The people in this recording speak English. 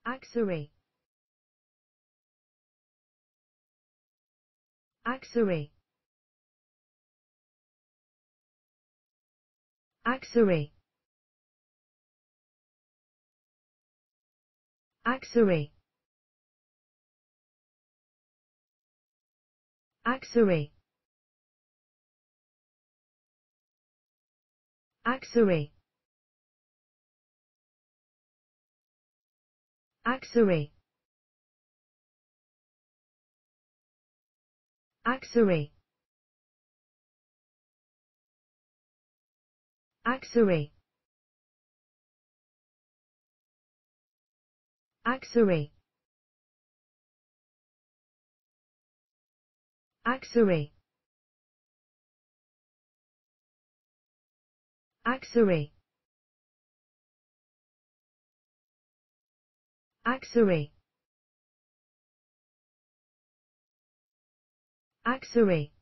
Aksaray. Aksaray. Aksaray. Aksaray. Aksaray. Aksaray. Aksaray. Aksaray. Aksaray. Aksaray. Aksaray. Aksaray. Aksaray. Aksaray.